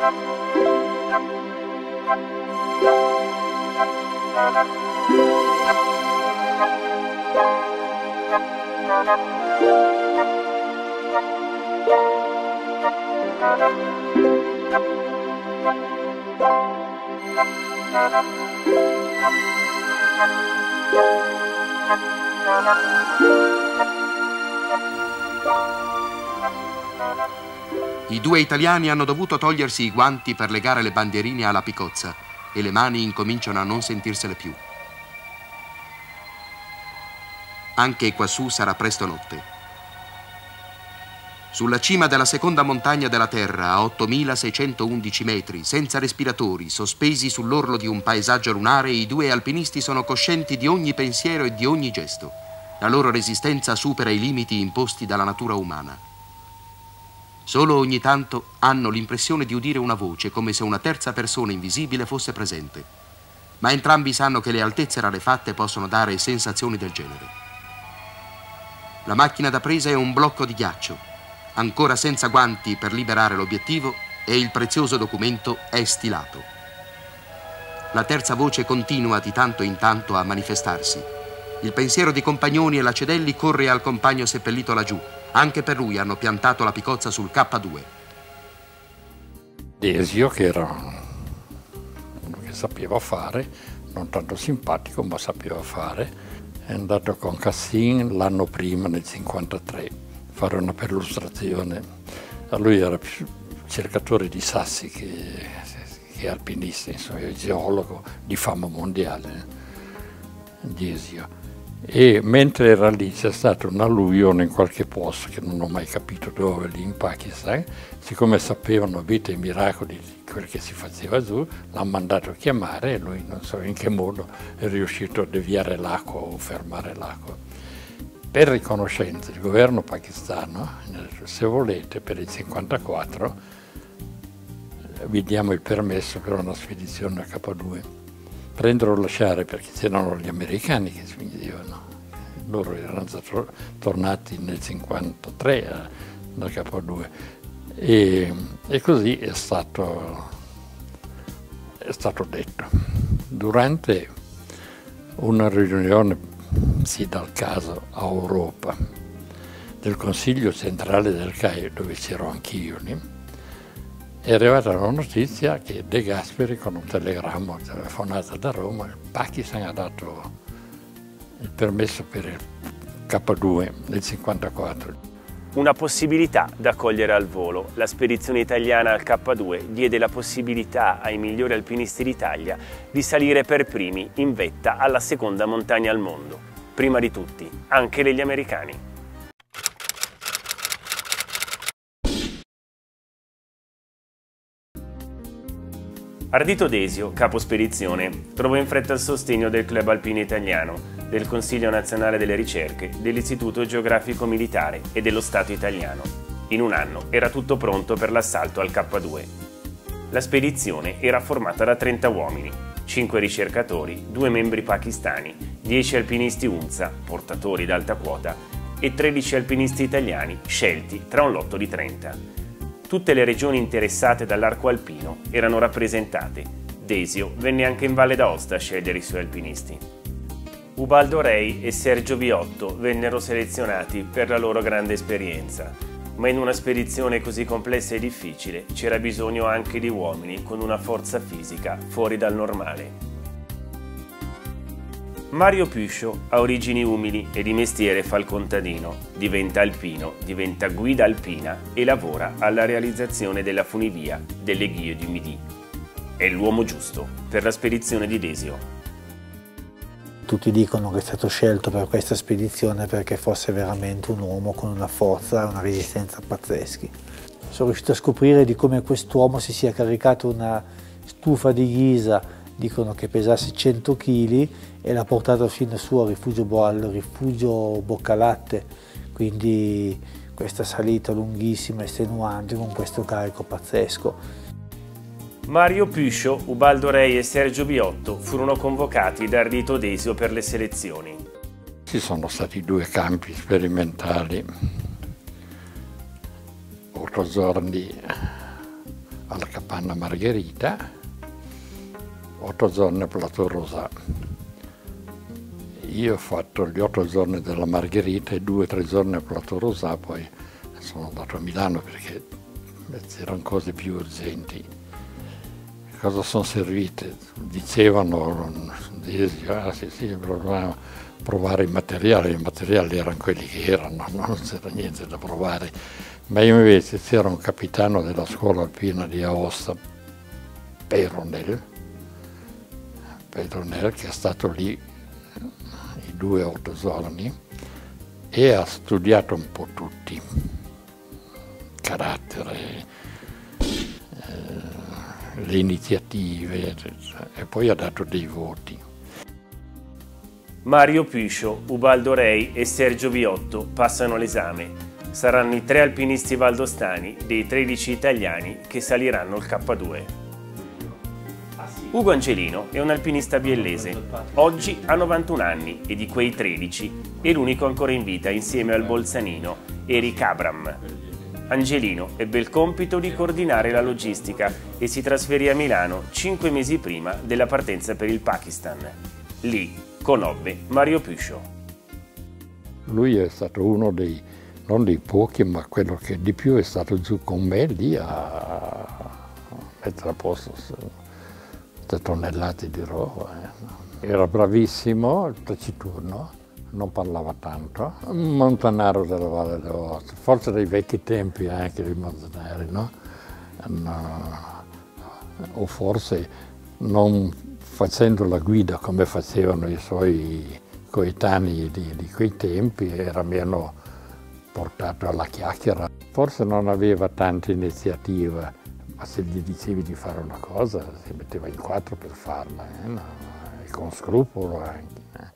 I due italiani hanno dovuto togliersi i guanti per legare le bandierine alla picozza e le mani incominciano a non sentirsele più. Anche quassù sarà presto notte. Sulla cima della seconda montagna della Terra, a 8.611 metri, senza respiratori, sospesi sull'orlo di un paesaggio lunare, i due alpinisti sono coscienti di ogni pensiero e di ogni gesto. La loro resistenza supera i limiti imposti dalla natura umana. Solo ogni tanto hanno l'impressione di udire una voce, come se una terza persona invisibile fosse presente. Ma entrambi sanno che le altezze rarefatte possono dare sensazioni del genere. La macchina da presa è un blocco di ghiaccio, ancora senza guanti per liberare l'obiettivo, e il prezioso documento è stilato. La terza voce continua di tanto in tanto a manifestarsi. Il pensiero di Compagnoni e Lacedelli corre al compagno seppellito laggiù. Anche per lui hanno piantato la picozza sul K2. Desio, che era uno che sapeva fare, non tanto simpatico, ma sapeva fare, è andato con Cassin l'anno prima, nel 1953, a fare una perlustrazione. A lui era più cercatore di sassi che alpinista, insomma, è geologo di fama mondiale, Desio. E mentre era lì c'è stata un'alluvione in qualche posto che non ho mai capito dove, lì in Pakistan. Siccome sapevano vita e miracoli di quel che si faceva giù, l'hanno mandato a chiamare e lui non so in che modo è riuscito a deviare l'acqua o fermare l'acqua. Per riconoscenza il governo pakistano, se volete, per il 1954 vi diamo il permesso per una spedizione a K2. Prendere o lasciare, perché c'erano gli americani che spingevano. Loro erano già tornati nel 1953 da K2 e così è stato detto. Durante una riunione, sì dal caso, a Europa, del Consiglio centrale del CAI, dove c'ero anch'io lì, è arrivata la notizia che De Gasperi, con un telegramma telefonato da Roma, il Pakistan ha dato il permesso per il K2 nel 1954. Una possibilità da cogliere al volo. La spedizione italiana al K2 diede la possibilità ai migliori alpinisti d'Italia di salire per primi in vetta alla seconda montagna al mondo. Prima di tutti, anche degli americani. Ardito Desio, capo spedizione, trovò in fretta il sostegno del Club Alpino Italiano, del Consiglio Nazionale delle Ricerche, dell'Istituto Geografico Militare e dello Stato italiano. In un anno era tutto pronto per l'assalto al K2. La spedizione era formata da 30 uomini, 5 ricercatori, 2 membri pakistani, 10 alpinisti UNZA, portatori d'alta quota, e 13 alpinisti italiani, scelti tra un lotto di 30. Tutte le regioni interessate dall'arco alpino erano rappresentate. Desio venne anche in Valle d'Aosta a scegliere i suoi alpinisti. Ubaldo Rei e Sergio Viotto vennero selezionati per la loro grande esperienza, ma in una spedizione così complessa e difficile c'era bisogno anche di uomini con una forza fisica fuori dal normale. Mario Puccio ha origini umili e di mestiere fa il contadino, diventa alpino, diventa guida alpina e lavora alla realizzazione della funivia delle Ghilie du Midi. È l'uomo giusto per la spedizione di Desio. Tutti dicono che è stato scelto per questa spedizione perché fosse veramente un uomo con una forza e una resistenza pazzeschi. Sono riuscito a scoprire di come quest'uomo si sia caricato una stufa di ghisa, dicono che pesasse 100 kg, e l'ha portato fino al rifugio Boccalatte, quindi questa salita lunghissima e estenuante con questo carico pazzesco. Mario Puccio, Ubaldo Rei e Sergio Viotto furono convocati da Ardito Desio per le selezioni. Ci sono stati 2 campi sperimentali, 8 giorni alla capanna Margherita, 8 giorni a Plateau Rosat. Io ho fatto gli 8 giorni della Margherita e 2 o 3 giorni a Plateau Rosat, poi sono andato a Milano perché c'erano cose più urgenti. Cosa sono servite? Dicevano, sì, provare i materiali erano quelli che erano, non c'era niente da provare. Ma io invece c'era un capitano della scuola alpina di Aosta, Peyronel, che è stato lì i 2 o 8 giorni e ha studiato un po' tutti, carattere, le iniziative, e poi ha dato dei voti. Mario Piscio, Ubaldo Rei e Sergio Viotto passano l'esame. Saranno i 3 alpinisti valdostani dei 13 italiani che saliranno il K2. Ugo Angelino è un alpinista biellese. Oggi ha 91 anni e di quei 13 è l'unico ancora in vita insieme al bolzanino Eric Abram. Angelino ebbe il compito di coordinare la logistica e si trasferì a Milano 5 mesi prima della partenza per il Pakistan. Lì conobbe Mario Piscio. Lui è stato uno dei, non dei pochi, ma quello che di più è stato giù con me lì a mettere a posto 7 tonnellate di roba. Era bravissimo, taciturno, non parlava tanto. Un montanaro della Valle d'Aosta, forse dei vecchi tempi anche dei montanari, no? O forse non facendo la guida come facevano i suoi coetanei di quei tempi, era meno portato alla chiacchiera. Forse non aveva tanta iniziativa, ma se gli dicevi di fare una cosa si metteva in 4 per farla, no? E con scrupolo anche.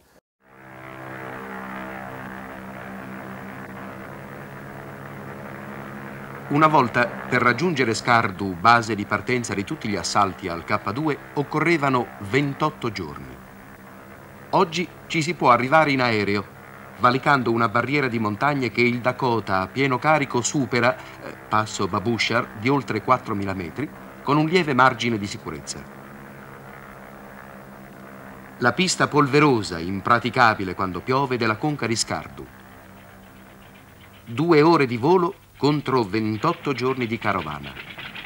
Una volta, per raggiungere Skardu, base di partenza di tutti gli assalti al K2, occorrevano 28 giorni. Oggi ci si può arrivare in aereo, valicando una barriera di montagne che il Dakota a pieno carico supera, passo Babushar, di oltre 4.000 metri, con un lieve margine di sicurezza. La pista polverosa, impraticabile quando piove, della conca di Skardu. 2 ore di volo contro 28 giorni di carovana.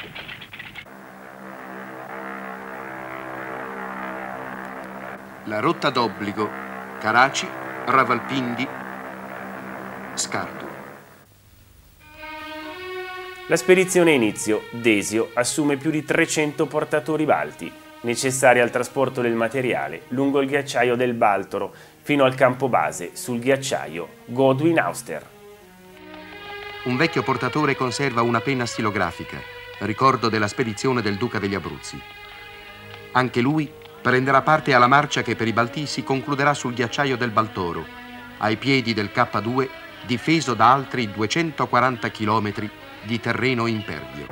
La rotta d'obbligo: Karachi, Rawalpindi, Skardu. La spedizione inizio. Desio assume più di 300 portatori balti, necessari al trasporto del materiale lungo il ghiacciaio del Baltoro fino al campo base sul ghiacciaio Godwin-Auster. Un vecchio portatore conserva una penna stilografica, ricordo della spedizione del Duca degli Abruzzi. Anche lui prenderà parte alla marcia che per i Baltì si concluderà sul ghiacciaio del Baltoro, ai piedi del K2, difeso da altri 240 chilometri di terreno impervio.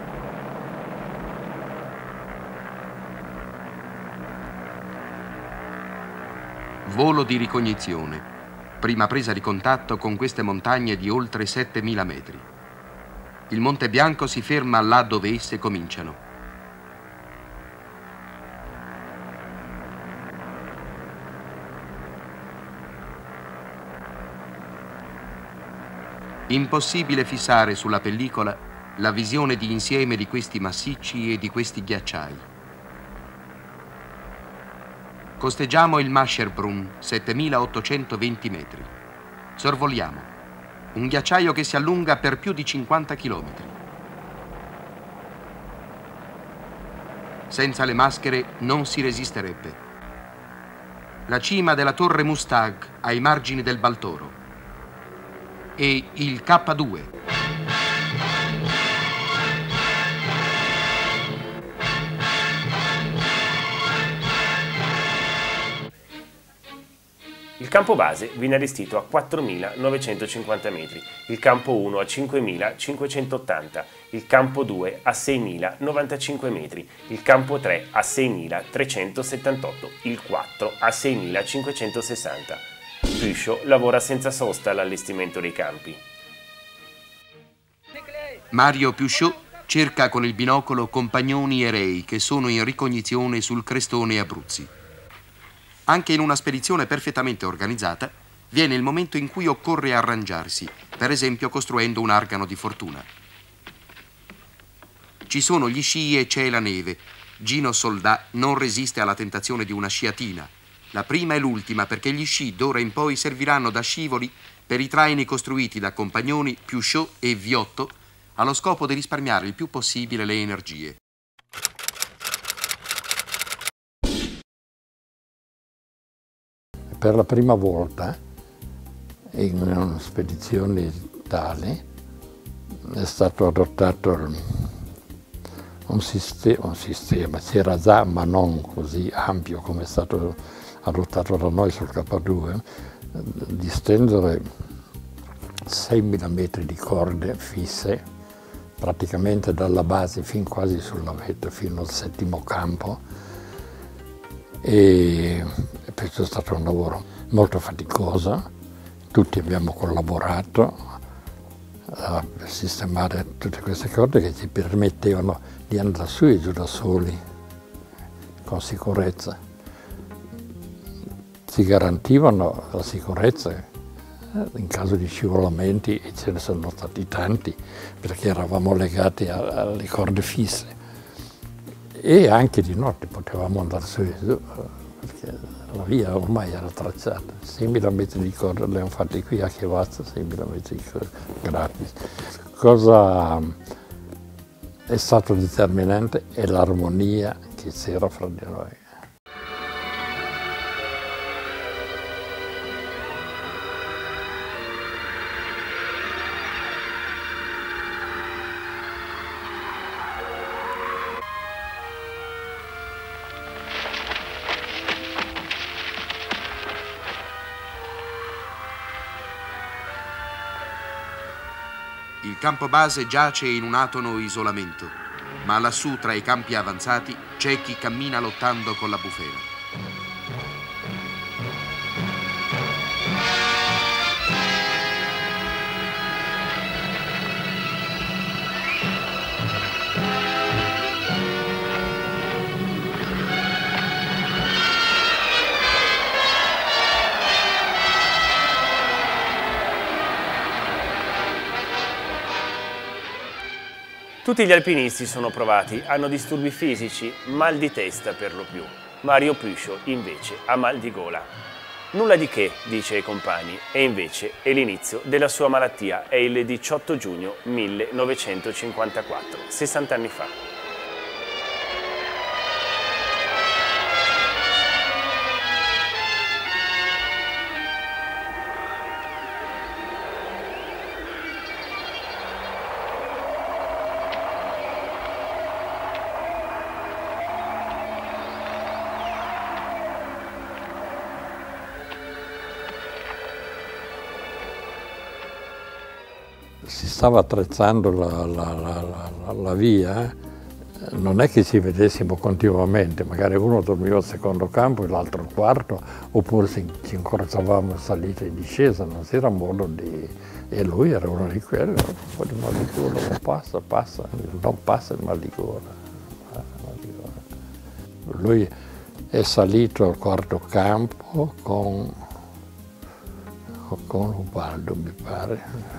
Volo di ricognizione. Prima presa di contatto con queste montagne di oltre 7.000 metri. Il Monte Bianco si ferma là dove esse cominciano. Impossibile fissare sulla pellicola la visione di insieme di questi massicci e di questi ghiacciai. Costeggiamo il Mascherbrunn, 7.820 metri. Sorvoliamo. Un ghiacciaio che si allunga per più di 50 chilometri. Senza le maschere non si resisterebbe. La cima della Torre Mustag ai margini del Baltoro. E il K2. Il campo base viene allestito a 4.950 metri, il campo 1 a 5.580, il campo 2 a 6.095 metri, il campo 3 a 6.378, il 4 a 6.560. Piscio lavora senza sosta all'allestimento dei campi. Mario Piscio Cerca con il binocolo compagnoni e rei che sono in ricognizione sul crestone Abruzzi. Anche in una spedizione perfettamente organizzata viene il momento in cui occorre arrangiarsi, per esempio costruendo un argano di fortuna. Ci sono gli sci e c'è la neve. Gino Soldà non resiste alla tentazione di una sciatina. La prima e l'ultima, perché gli sci d'ora in poi serviranno da scivoli per i traini costruiti da Compagnoni, Piuchot e Viotto, allo scopo di risparmiare il più possibile le energie. Per la prima volta in una spedizione tale è stato adottato un sistema, c'era già ma non così ampio come è stato adottato da noi sul K2, di stendere 6.000 metri di corde fisse praticamente dalla base fin quasi sulla vetta, fino al 7° campo, e questo è stato un lavoro molto faticoso. Tutti abbiamo collaborato a sistemare tutte queste corde che ci permettevano di andare su e giù da soli con sicurezza. Ci garantivano la sicurezza in caso di scivolamenti, e ce ne sono stati tanti perché eravamo legati alle corde fisse, e anche di notte potevamo andare su e giù perché la via ormai era tracciata. 6.000 metri di corda le abbiamo fatte qui a Chiavazza, 6.000 metri di corda gratis. Cosa è stato determinante è l'armonia che c'era fra di noi. Il campo base giace in un atono isolamento, ma lassù tra i campi avanzati c'è chi cammina lottando con la bufera. Tutti gli alpinisti sono provati, hanno disturbi fisici, mal di testa per lo più. Mario Puicio invece ha mal di gola. Nulla di che, dice ai compagni, e invece è l'inizio della sua malattia. È il 18 giugno 1954, 60 anni fa. Si stava attrezzando la via, non è che ci vedessimo continuamente, magari uno dormiva al 2° campo e l'altro al 4°, oppure ci incrociavamo in salita e in discesa, non c'era modo di... E lui era uno di quelli, un po' di mal di gola, passa, non passa il mal di gola. Lui è salito al 4° campo con Ubaldo, mi pare.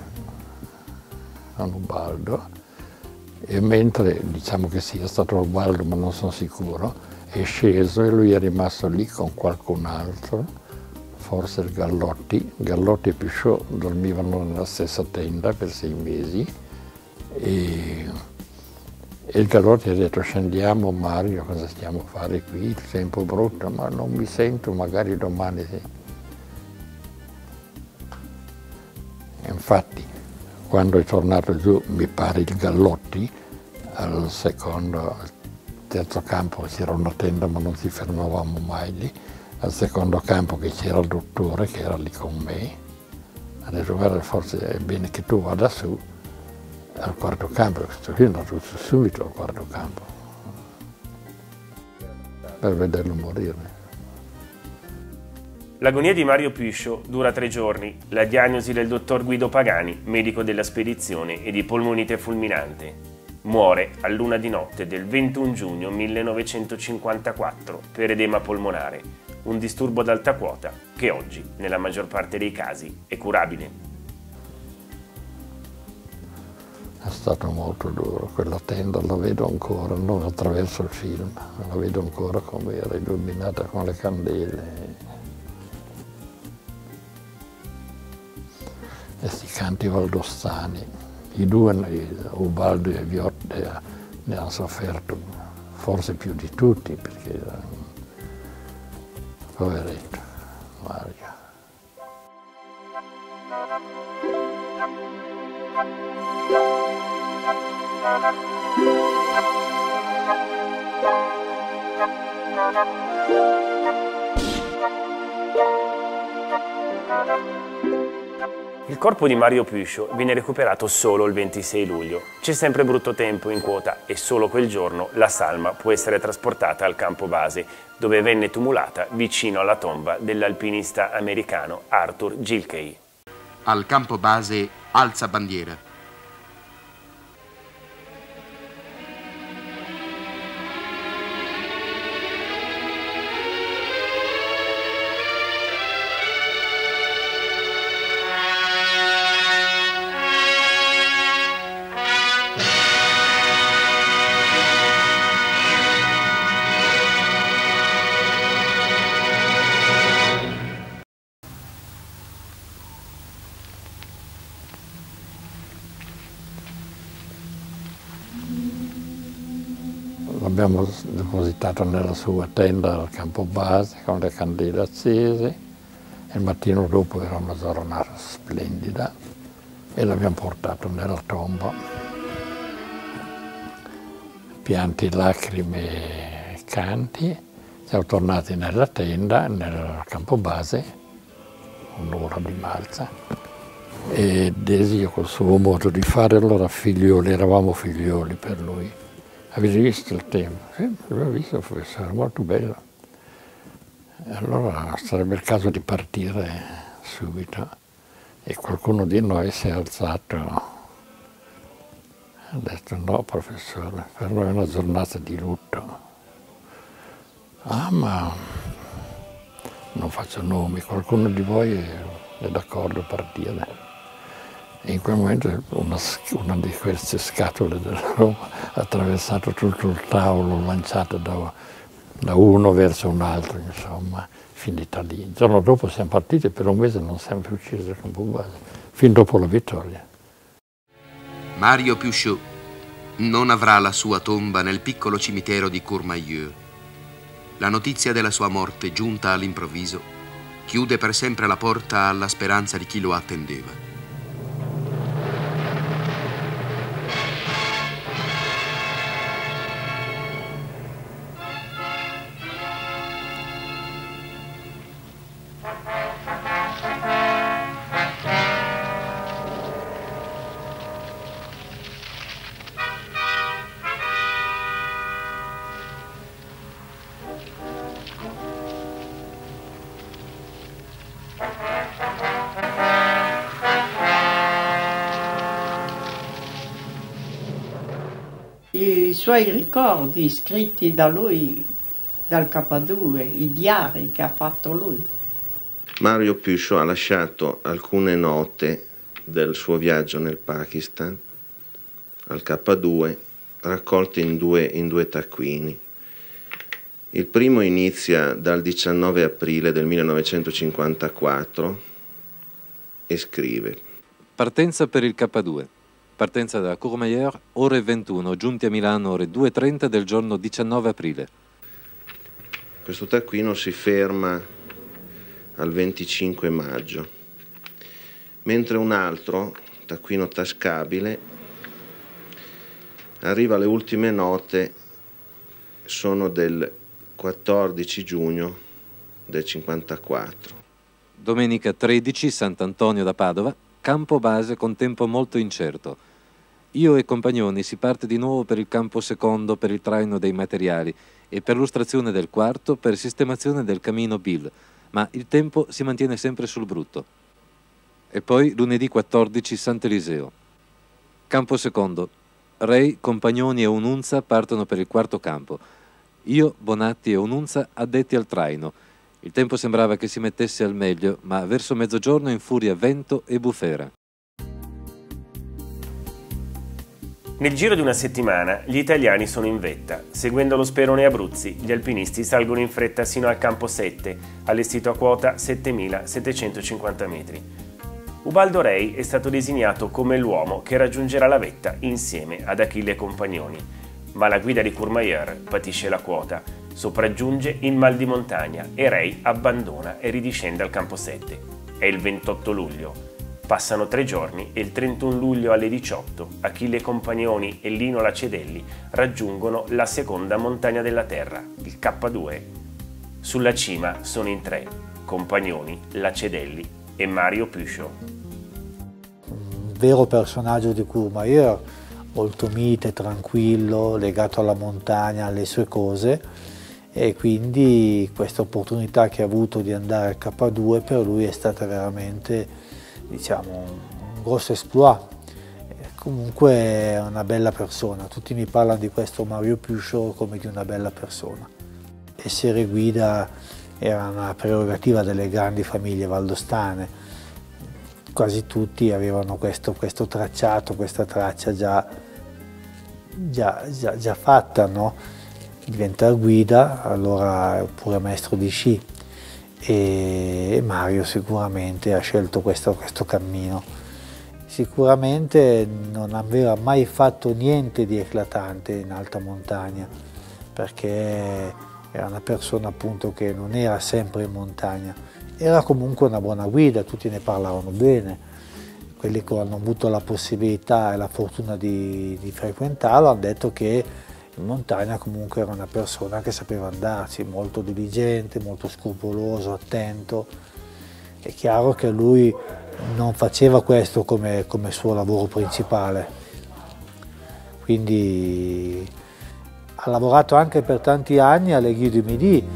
Ubaldo, e mentre diciamo che sia stato Ubaldo, ma non sono sicuro, è sceso e lui è rimasto lì con qualcun altro, forse il Gallotti. Gallotti e Piuchot dormivano nella stessa tenda per 6 mesi e il Gallotti ha detto: scendiamo Mario, cosa stiamo a fare qui, il tempo è brutto, ma non mi sento, magari domani sì. E infatti quando è tornato giù, mi pare il Gallotti, al 3° campo c'era una tenda ma non ci fermavamo mai lì, al 2° campo che c'era il dottore che era lì con me, ha detto: guarda, forse è bene che tu vada su al 4° campo, questo qui è andato subito al 4° campo per vederlo morire. L'agonia di Mario Puicio dura 3 giorni. La diagnosi del dottor Guido Pagani, medico della spedizione, è di polmonite fulminante. Muore a luna di notte del 21 giugno 1954 per edema polmonare, un disturbo ad alta quota che oggi, nella maggior parte dei casi, è curabile. È stato molto duro, quella tenda la vedo ancora, non attraverso il film, ma la vedo ancora come era illuminata con le candele. E sti canti valdostani, i due, Ubaldo e Viotti, ne hanno sofferto forse più di tutti, perché poveretto Mario. Il corpo di Mario Puicio viene recuperato solo il 26 luglio. C'è sempre brutto tempo in quota e solo quel giorno la salma può essere trasportata al campo base, dove venne tumulata vicino alla tomba dell'alpinista americano Arthur Gilkey. Al campo base alza bandiera. L'abbiamo depositato nella sua tenda al campo base con le candele accese. Il mattino dopo era una giornata splendida e l'abbiamo portato nella tomba. Pianti, lacrime, canti. Siamo tornati nella tenda, nel campo base, un'ora di marcia. E Desio col suo modo di fare, allora figlioli, eravamo figlioli per lui. Avete visto il tempo? Sì, l'ho visto, professore, molto bello. E allora sarebbe il caso di partire subito. E qualcuno di noi si è alzato. Ha detto no, professore, per noi è una giornata di lutto. Ah, ma non faccio nomi, qualcuno di voi è d'accordo a partire. E in quel momento una di queste scatole della Roma ha attraversato tutto il tavolo, lanciato da uno verso un altro, insomma, finita lì. Il giorno dopo siamo partiti, per un mese non siamo più usciti dal campo base, fin dopo la vittoria. Mario Puicio non avrà la sua tomba nel piccolo cimitero di Courmayeur. La notizia della sua morte, giunta all'improvviso, chiude per sempre la porta alla speranza di chi lo attendeva. I suoi ricordi scritti da lui, dal K2, i diari che ha fatto lui. Mario Puicio ha lasciato alcune note del suo viaggio nel Pakistan al K2, raccolte in due taccuini. Il primo inizia dal 19 aprile del 1954 e scrive: Partenza per il K2. Partenza da Courmayeur, ore 21, giunti a Milano ore 2:30 del giorno 19 aprile. Questo taccuino si ferma al 25 maggio, mentre un altro taccuino tascabile arriva alle ultime note, sono del 14 giugno del 54. Domenica 13, Sant'Antonio da Padova, campo base con tempo molto incerto. Io e compagnoni si parte di nuovo per il campo secondo per il traino dei materiali e per l'ustrazione del quarto per sistemazione del camino Bill, ma il tempo si mantiene sempre sul brutto. E poi lunedì 14 Sant'Eliseo. Campo secondo. Rei, Compagnoni e Ununza partono per il quarto campo. Io, Bonatti e Ununza addetti al traino. Il tempo sembrava che si mettesse al meglio, ma verso mezzogiorno infuria vento e bufera. Nel giro di una settimana gli italiani sono in vetta. Seguendo lo sperone Abruzzi, gli alpinisti salgono in fretta sino al campo 7, allestito a quota 7.750 metri. Ubaldo Rei è stato designato come l'uomo che raggiungerà la vetta insieme ad Achille e Compagnoni, ma la guida di Courmayeur patisce la quota, sopraggiunge il mal di montagna e Rei abbandona e ridiscende al campo 7. È il 28 luglio. Passano 3 giorni e il 31 luglio alle 18 Achille Compagnoni e Lino Lacedelli raggiungono la seconda montagna della Terra, il K2. Sulla cima sono in 3, Compagnoni, Lacedelli e Mario Puccio. Un vero personaggio di Courmayeur, molto mite, tranquillo, legato alla montagna, alle sue cose, e quindi questa opportunità che ha avuto di andare al K2 per lui è stata veramente, diciamo, un grosso exploit. Comunque è una bella persona, tutti mi parlano di questo Mario Puccio come di una bella persona. Essere guida era una prerogativa delle grandi famiglie valdostane, quasi tutti avevano questo tracciato, questa traccia già fatta, no? Diventa guida, allora pure maestro di sci, e Mario sicuramente ha scelto questo cammino. Sicuramente non aveva mai fatto niente di eclatante in alta montagna, perché era una persona appunto che non era sempre in montagna, era comunque una buona guida, tutti ne parlavano bene. Quelli che hanno avuto la possibilità e la fortuna di frequentarlo hanno detto che in montagna comunque era una persona che sapeva andarci, molto diligente, molto scrupoloso, attento. È chiaro che lui non faceva questo come suo lavoro principale, quindi ha lavorato anche per tanti anni alle Guide du Midi.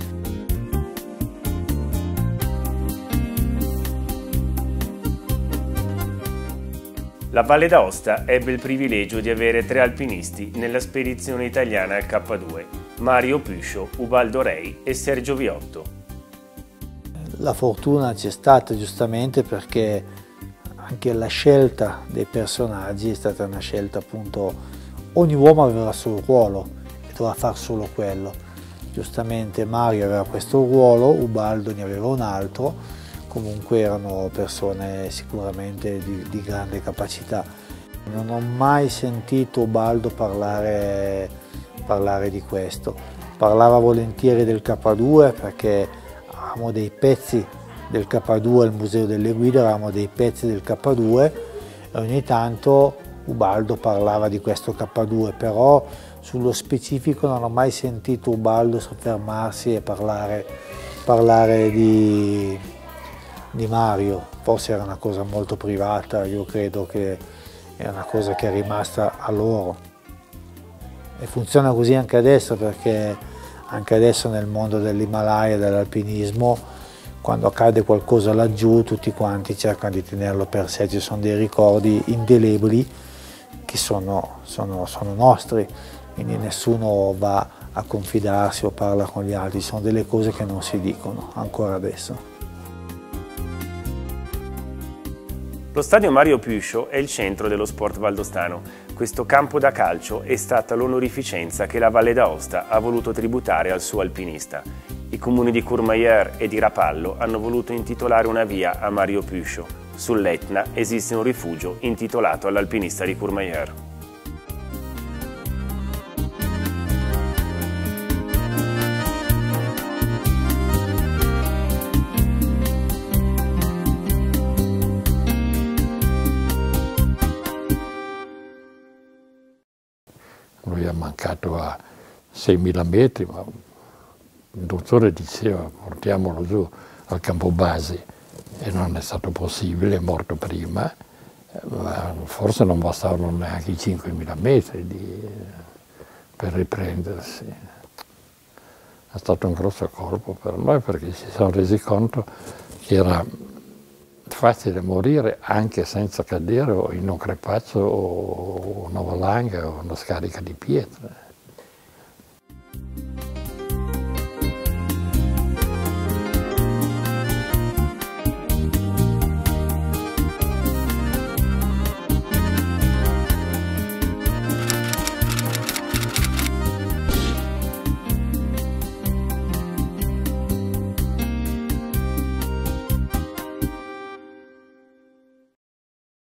La Valle d'Aosta ebbe il privilegio di avere 3 alpinisti nella spedizione italiana al K2, Mario Puccio, Ubaldo Rei e Sergio Viotto. La fortuna c'è stata giustamente perché anche la scelta dei personaggi è stata una scelta appunto, ogni uomo aveva il suo ruolo e doveva fare solo quello. Giustamente Mario aveva questo ruolo, Ubaldo ne aveva un altro. Comunque erano persone sicuramente di grande capacità. Non ho mai sentito Ubaldo parlare di questo. Parlava volentieri del K2 perché avevamo dei pezzi del K2 al Museo delle Guide, avevamo dei pezzi del K2 e ogni tanto Ubaldo parlava di questo K2, però sullo specifico non ho mai sentito Ubaldo soffermarsi e parlare di Mario. Forse era una cosa molto privata, io credo che è una cosa che è rimasta a loro e funziona così anche adesso, perché anche adesso nel mondo dell'Himalaya e dell'alpinismo, quando accade qualcosa laggiù tutti quanti cercano di tenerlo per sé, ci sono dei ricordi indelebili che sono nostri, quindi nessuno va a confidarsi o parla con gli altri, sono delle cose che non si dicono ancora adesso. Lo stadio Mario Puccio è il centro dello sport valdostano. Questo campo da calcio è stata l'onorificenza che la Valle d'Aosta ha voluto tributare al suo alpinista. I comuni di Courmayeur e di Rapallo hanno voluto intitolare una via a Mario Puccio. Sull'Etna esiste un rifugio intitolato all'alpinista di Courmayeur. Lui è mancato a 6.000 metri, ma il dottore diceva portiamolo giù al campo base e non è stato possibile, è morto prima, ma forse non bastavano neanche i 5.000 metri per riprendersi. È stato un grosso colpo per noi perché si sono resi conto che era facile morire anche senza cadere o in un crepaccio o una valanga o una scarica di pietre.